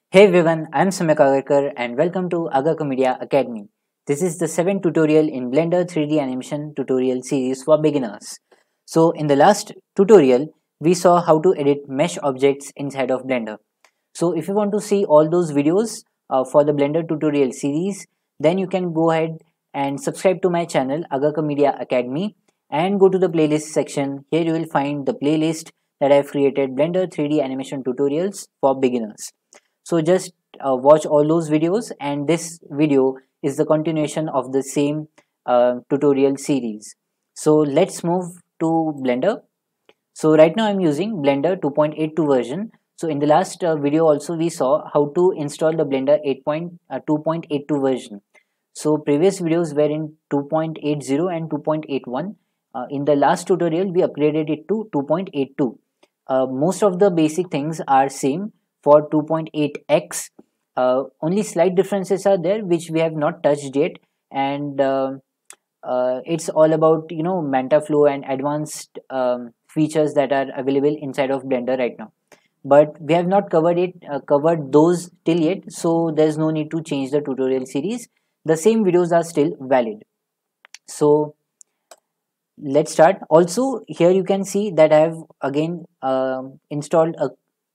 Hey everyone, I'm Samyak Agarkar and welcome to Agarkar Media Academy. This is the 7th tutorial in Blender 3D animation tutorial series for beginners. So in the last tutorial, we saw how to edit mesh objects inside of Blender. So if you want to see all those videos for the Blender tutorial series, then you can go ahead and subscribe to my channel Agarkar Media Academy and go to the playlist section. Here you will find the playlist that I've created Blender 3D animation tutorials for beginners. So just watch all those videos, and this video is the continuation of the same tutorial series. So let's move to Blender. So right now I'm using Blender 2.82 version. So in the last video also we saw how to install the Blender 2.82 version. So previous videos were in 2.80 and 2.81. In the last tutorial we upgraded it to 2.82. Most of the basic things are same for 2.8x. Only slight differences are there which we have not touched yet, and it's all about MantaFlow and advanced features that are available inside of Blender right now. But we have not covered those till yet, so there's no need to change the tutorial series. The same videos are still valid. So let's start. Also, here you can see that I have again installed a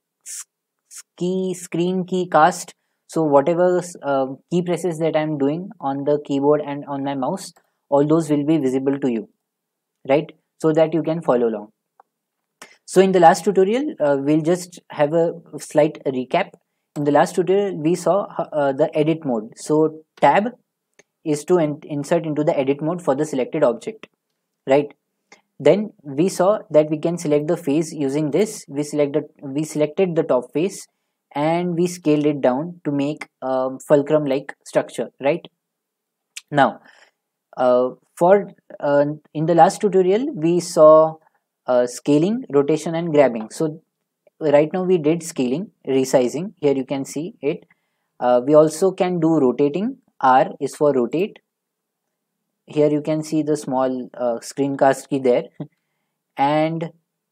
screen key cast. So whatever key presses that I'm doing on the keyboard and on my mouse, all those will be visible to you, right? So that you can follow along. So in the last tutorial, we'll just have a slight recap. In the last tutorial, we saw the edit mode. So tab is to insert into the edit mode for the selected object, right? Then we saw that we can select the face using this. We selected the top face and we scaled it down to make fulcrum like structure, right? Now for in the last tutorial we saw scaling, rotation and grabbing. So right now we did scaling, resizing. Here you can see it. We also can do rotating. R is for rotate. Here you can see the small screencast key there. And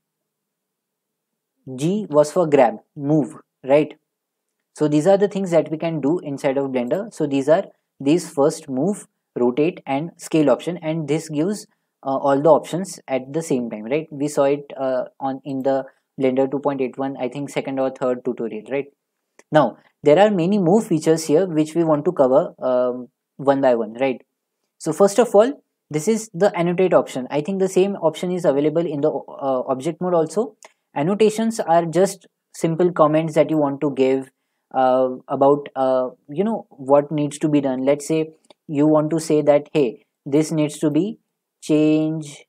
G was for grab, move, right? So these are the things that we can do inside of Blender. So these first move, rotate and scale option, and this gives all the options at the same time, right? We saw it on in the Blender 2.81, I think second or third tutorial, right? Now there are many more features here which we want to cover one by one, right? So first of all, this is the annotate option. I think the same option is available in the object mode also. Annotations are just simple comments that you want to give about what needs to be done. Let's say you want to say that, hey, this needs to be change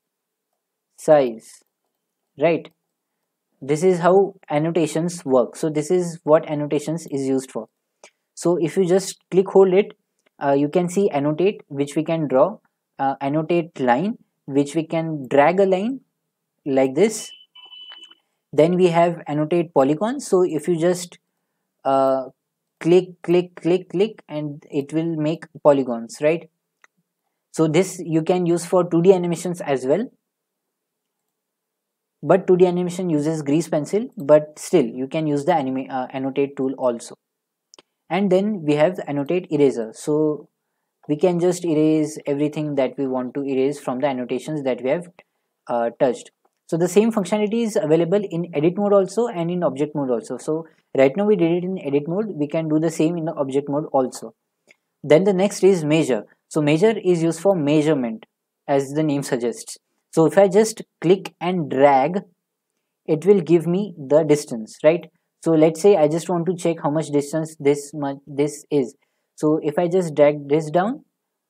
size, right? This is how annotations work. So this is what annotations is used for. So if you just click hold it, you can see annotate, which we can draw, annotate line, which we can drag a line like this. Then we have annotate polygon. So if you just uh, click and it will make polygons, right? So this you can use for 2D animations as well, but 2D animation uses grease pencil, but still you can use the annotate tool also. And then we have the annotate eraser. So we can just erase everything that we want to erase from the annotations that we have touched. So the same functionality is available in edit mode also and in object mode also. So right now we did it in edit mode, we can do the same in the object mode also. Then the next is measure. So measure is used for measurement, as the name suggests. So if I just click and drag, it will give me the distance, right? So let's say I just want to check how much distance this is. So if I just drag this down,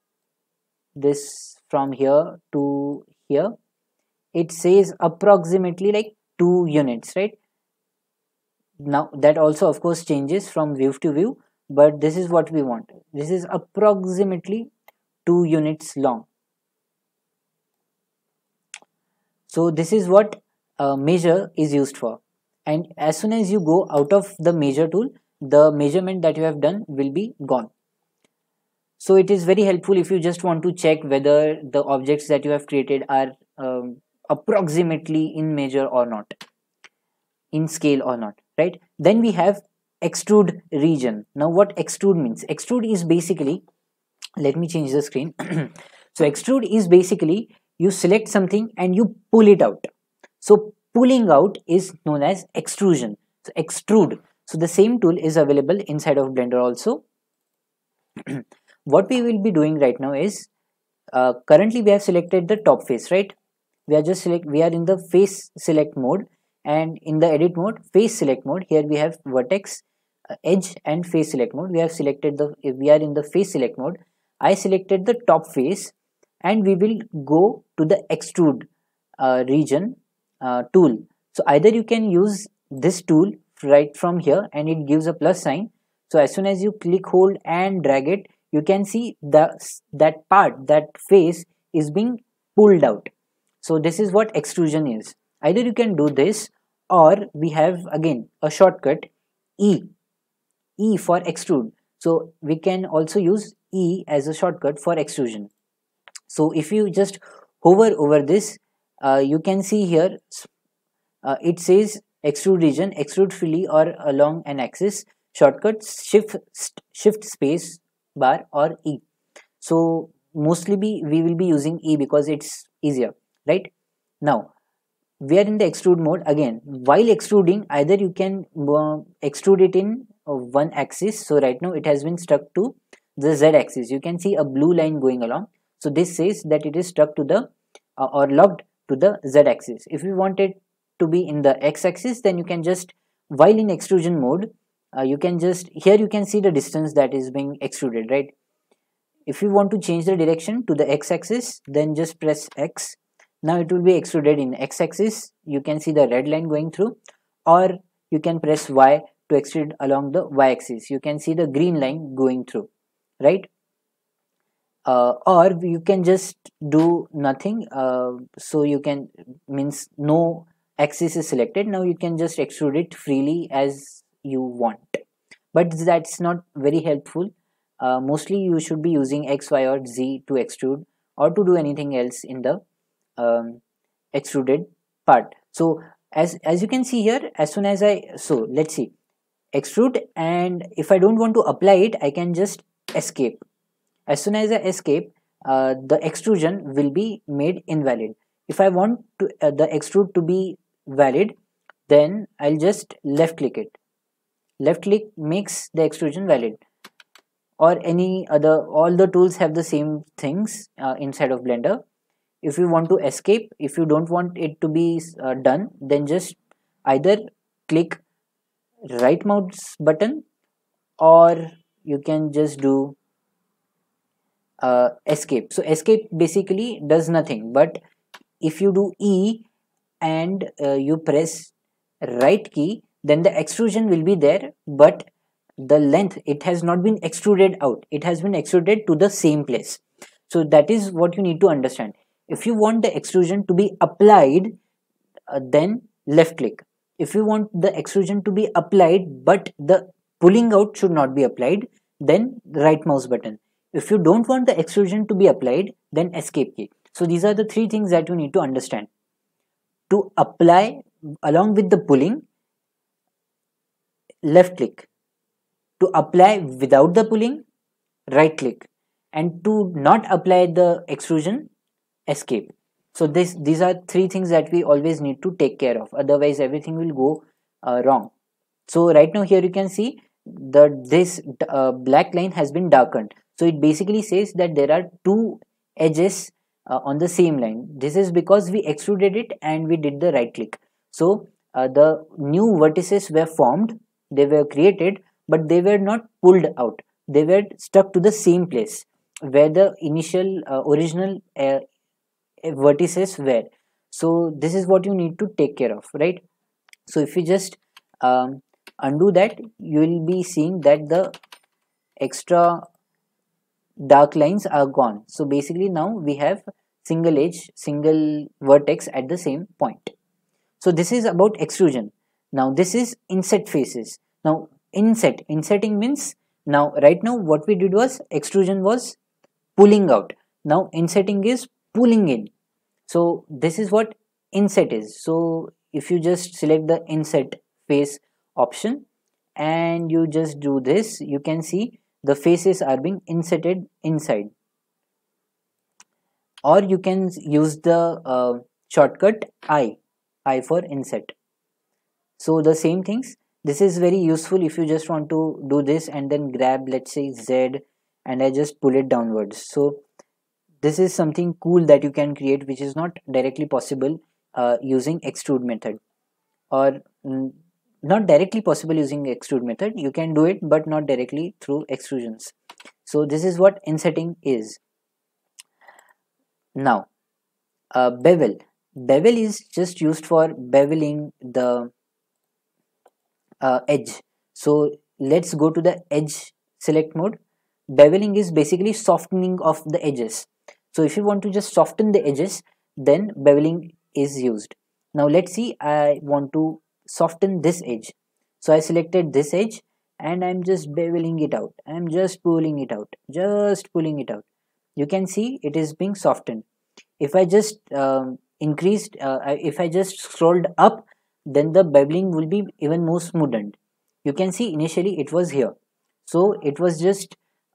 this from here to here, it says approximately like 2 units, right? Now that also of course changes from view to view, but this is what we want. This is approximately 2 units long. So this is what measure is used for. And as soon as you go out of the measure tool, the measurement that you have done will be gone. So it is very helpful if you just want to check whether the objects that you have created are approximately in measure or not, in scale or not, right? Then we have extrude region. Now what extrude means? Extrude is basically, let me change the screen. So extrude is basically you select something and you pull it out. So pulling out is known as extrusion. So extrude. So the same tool is available inside of Blender also. What we will be doing right now is, currently we have selected the top face, right? We are in the face select mode, and in the edit mode, face select mode, here we have vertex, edge and face select mode. We have selected we are in the face select mode. I selected the top face, and we will go to the extrude region tool. So either you can use this tool right from here, and it gives a plus sign. So as soon as you click, hold and drag it, you can see that part, that face is being pulled out. So this is what extrusion is. Either you can do this, or we have again a shortcut, E for extrude. So we can also use E as a shortcut for extrusion. So if you just hover over this, you can see here it says extrude region, extrude freely or along an axis, shortcut shift space bar or E. So mostly we will be using E because it's easier, right? Now we are in the extrude mode again. While extruding, either you can extrude it in one axis. So right now it has been stuck to the Z axis. You can see a blue line going along. So this says that it is stuck to the or locked to the Z axis. If you want it to be in the X axis, then you can just, while in extrusion mode, you can just, here you can see the distance that is being extruded, right? If you want to change the direction to the X axis, then just press X. Now it will be extruded in X axis. You can see the red line going through, or you can press Y to extrude along the Y axis. You can see the green line going through, right? Or you can just do nothing. So you can, means no axis is selected. Now you can just extrude it freely as you want, but that's not very helpful. Mostly you should be using X, Y or Z to extrude, or to do anything else in the extruded part. So as you can see here, as soon as so let's see, extrude, and if I don't want to apply it, I can just escape. As soon as I escape, the extrusion will be made invalid. If I want to the extrude to be valid, then I'll just left click it. Left click makes the extrusion valid. Or any other, all the tools have the same things inside of Blender. If you want to escape, if you don't want it to be done, then just either click right mouse button, or you can just do escape. So escape basically does nothing, but if you do E and you press right key, then the extrusion will be there, but the length, it has not been extruded out, it has been extruded to the same place. So that is what you need to understand. If you want the extrusion to be applied, then left click. If you want the extrusion to be applied but the pulling out should not be applied, then right mouse button. If you don't want the extrusion to be applied, then escape key. So these are the three things that you need to understand. To apply along with the pulling, left click. To apply without the pulling, right click. And to not apply the extrusion, escape. So these are three things that we always need to take care of, otherwise everything will go wrong. So right now here you can see this black line has been darkened. So it basically says that there are two edges on the same line. This is because we extruded it and we did the right click. So the new vertices were formed, they were created, but they were not pulled out. They were stuck to the same place where the initial original vertices were. So this is what you need to take care of, right? So if you just undo that, you will be seeing that the extra dark lines are gone. So basically now we have single edge, single vertex at the same point. So this is about extrusion. Now this is inset faces. Now insetting means, now right now what we did was extrusion was pulling out. Now insetting is pulling in. So this is what inset is. So if you just select the inset face option and you just do this, you can see the faces are being inserted inside. Or you can use the shortcut I for insert. So the same things, this is very useful if you just want to do this and then grab, let's say, Z, and I just pull it downwards. So this is something cool that you can create, which is not directly possible using extrude method, or not directly possible using extrude method. You can do it, but not directly through extrusions. So this is what inserting is. Now bevel is just used for beveling the edge. So let's go to the edge select mode. Beveling is basically softening of the edges. So if you want to just soften the edges, then beveling is used. Now let's see, I want to soften this edge. So I selected this edge and I'm just beveling it out. I'm just pulling it out, just pulling it out. You can see it is being softened. If I just if I just scrolled up, then the beveling will be even more smoothened. You can see initially it was here, so it was just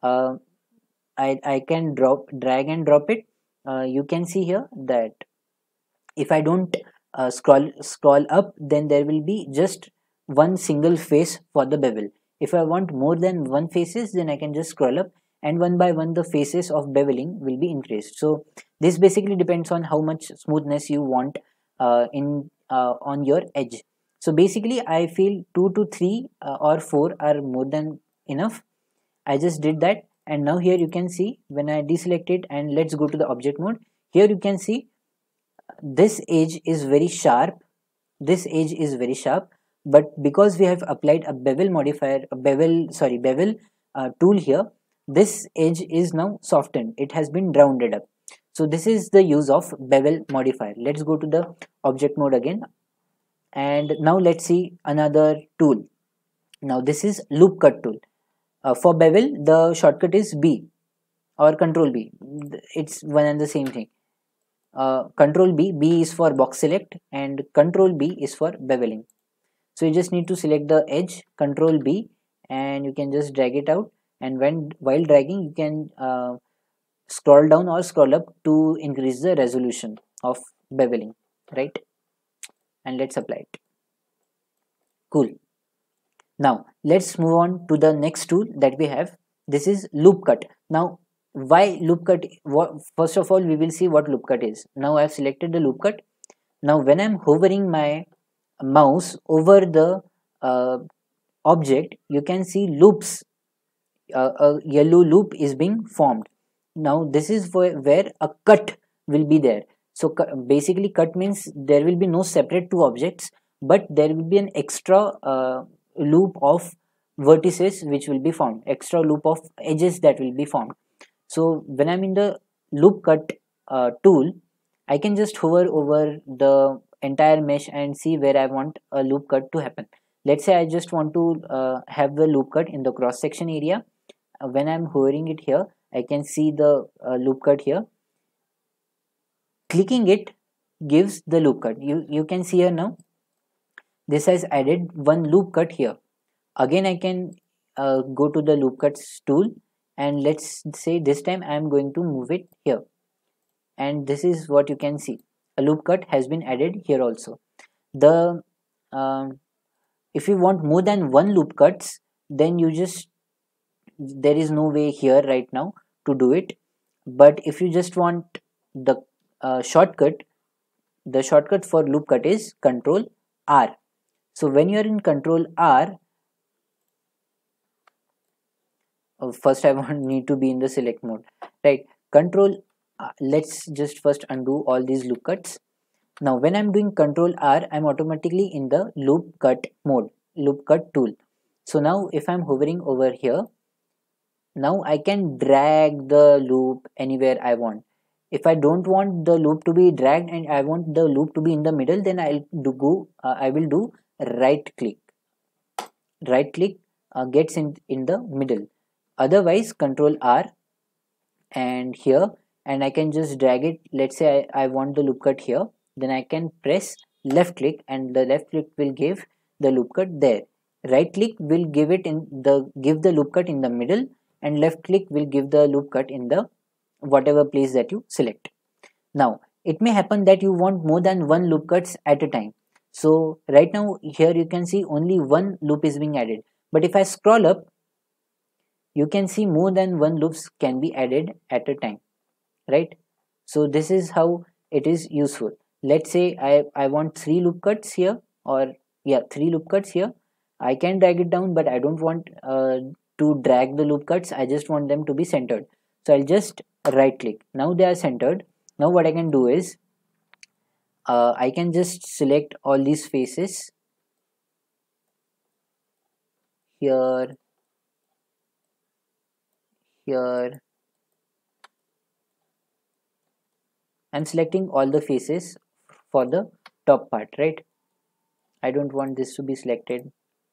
I can drag and drop it. You can see here that if I don't scroll up, then there will be just one single face for the bevel. If I want more than one faces, then I can just scroll up, and one by one the faces of beveling will be increased. So this basically depends on how much smoothness you want in on your edge. So basically I feel 2 to 3 or 4 are more than enough. I just did that, and now here you can see when I deselect it and let's go to the object mode. Here you can see this edge is very sharp, this edge is very sharp, but because we have applied a bevel modifier, a bevel tool here, this edge is now softened, it has been rounded up. So this is the use of bevel modifier. Let's go to the object mode again, and now let's see another tool. Now this is loop cut tool. For bevel the shortcut is B or control B, it's one and the same thing. Control B is for box select and control B is for beveling. So you just need to select the edge, control B, and you can just drag it out, and while dragging you can scroll down or scroll up to increase the resolution of beveling, right? And let's apply it. Cool. Now let's move on to the next tool that we have. This is loop cut. Now why loop cut? First of all we will see what loop cut is. Now I have selected the loop cut. Now when I'm hovering my mouse over the object, you can see loops. A yellow loop is being formed. Now this is where a cut will be there. So basically cut means there will be no separate two objects, but there will be an extra loop of vertices which will be formed, extra loop of edges that will be formed. So when I'm in the loop cut tool, I can just hover over the entire mesh and see where I want a loop cut to happen. Let's say I just want to have the loop cut in the cross section area. When I'm hovering it here, I can see the loop cut here. Clicking it gives the loop cut. You can see here now, this has added one loop cut here. Again I can go to the loop cuts tool, and let's say this time I am going to move it here, and this is what you can see, a loop cut has been added here also. The if you want more than one loop cuts, then you just, there is no way here right now to do it. But if you just want the shortcut, the shortcut for loop cut is control R. So when you are in control R, first I need to be in the select mode, right? Control let's just first undo all these loop cuts. Now when I'm doing control R, I'm automatically in the loop cut mode, loop cut tool. So now if I'm hovering over here, now I can drag the loop anywhere I want. If I don't want the loop to be dragged and I want the loop to be in the middle, then I will do right click. Right click gets in the middle. Otherwise control R and here, and I can just drag it. Let's say I want the loop cut here, then I can press left click and the left click will give the loop cut there. right click will give the loop cut in the middle, and left click will give the loop cut in the whatever place that you select. Now it may happen that you want more than one loop cuts at a time. So right now here you can see only one loop is being added, but if I scroll up, you can see more than one loops can be added at a time, right? So this is how it is useful. Let's say I want three loop cuts here, or yeah, three loop cuts here. I can drag it down, but I don't want to drag the loop cuts. I just want them to be centered. So I'll just right click. Now they are centered. Now what I can do is I can just select all these faces here, here. I'm selecting all the faces for the top part, right? I don't want this to be selected,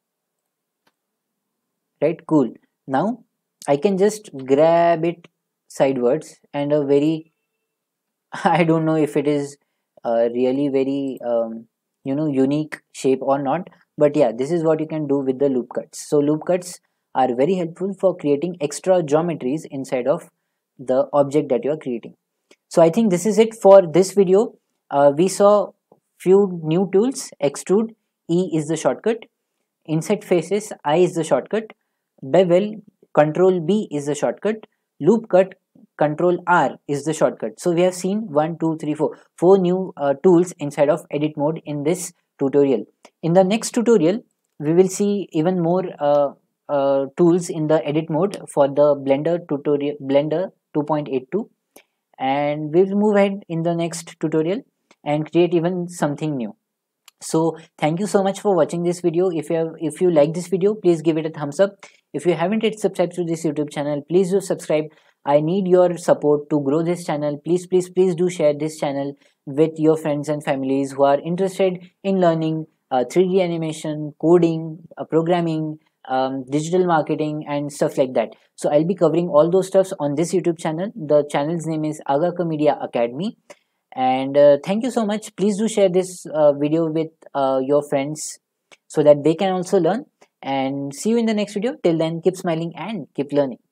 right? Cool. Now I can just grab it sidewards, and a very I don't know if it is really very unique shape or not, but yeah, this is what you can do with the loop cuts. So loop cuts are very helpful for creating extra geometries inside of the object that you are creating. So I think this is it for this video. We saw few new tools. Extrude, E is the shortcut. Inset faces, I is the shortcut. Bevel, Control B is the shortcut. Loop cut, Control R is the shortcut. So we have seen 1, 2, 3, 4, 4 new tools inside of edit mode in this tutorial. In the next tutorial, we will see even more tools in the edit mode for the Blender tutorial, Blender 2.82, and we will move ahead in the next tutorial and create even something new. So thank you so much for watching this video. If you like this video, please give it a thumbs up. If you haven't yet subscribed to this YouTube channel, please do subscribe. I need your support to grow this channel. Please do share this channel with your friends and families who are interested in learning 3D animation, coding, programming, digital marketing and stuff like that. So I'll be covering all those stuffs on this YouTube channel. The channel's name is Agaka Media Academy. And thank you so much. Please do share this video with your friends so that they can also learn, and see you in the next video. Till then, keep smiling and keep learning.